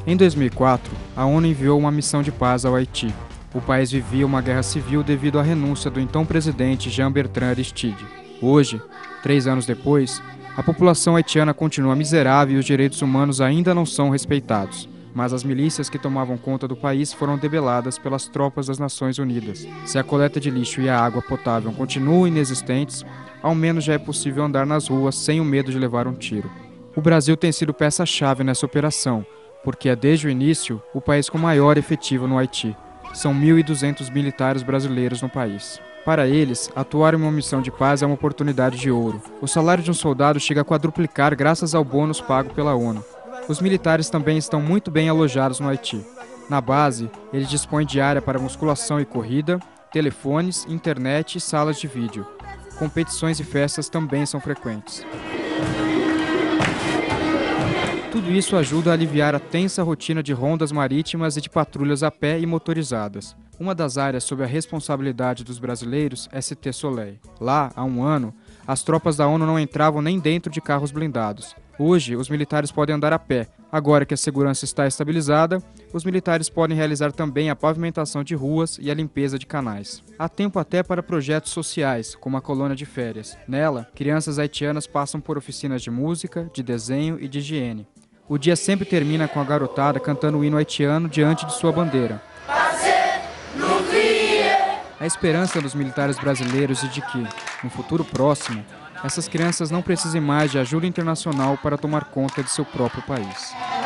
Em 2004, a ONU enviou uma missão de paz ao Haiti. O país vivia uma guerra civil devido à renúncia do então presidente Jean-Bertrand Aristide. Hoje, 3 anos depois, a população haitiana continua miserável e os direitos humanos ainda não são respeitados. Mas as milícias que tomavam conta do país foram debeladas pelas tropas das Nações Unidas. Se a coleta de lixo e a água potável continuam inexistentes, ao menos já é possível andar nas ruas sem o medo de levar um tiro. O Brasil tem sido peça-chave nessa operação, porque é desde o início o país com maior efetivo no Haiti. São 1.200 militares brasileiros no país. Para eles, atuar em uma missão de paz é uma oportunidade de ouro. O salário de um soldado chega a quadruplicar graças ao bônus pago pela ONU. Os militares também estão muito bem alojados no Haiti. Na base, eles dispõem de área para musculação e corrida, telefones, internet e salas de vídeo. Competições e festas também são frequentes. Tudo isso ajuda a aliviar a tensa rotina de rondas marítimas e de patrulhas a pé e motorizadas. Uma das áreas sob a responsabilidade dos brasileiros é Cité Soleil. Lá, há um ano, as tropas da ONU não entravam nem dentro de carros blindados. Hoje, os militares podem andar a pé. Agora que a segurança está estabilizada, os militares podem realizar também a pavimentação de ruas e a limpeza de canais. Há tempo até para projetos sociais, como a colônia de férias. Nela, crianças haitianas passam por oficinas de música, de desenho e de higiene. O dia sempre termina com a garotada cantando o hino haitiano diante de sua bandeira. A esperança dos militares brasileiros é de que, no futuro próximo, essas crianças não precisem mais de ajuda internacional para tomar conta de seu próprio país.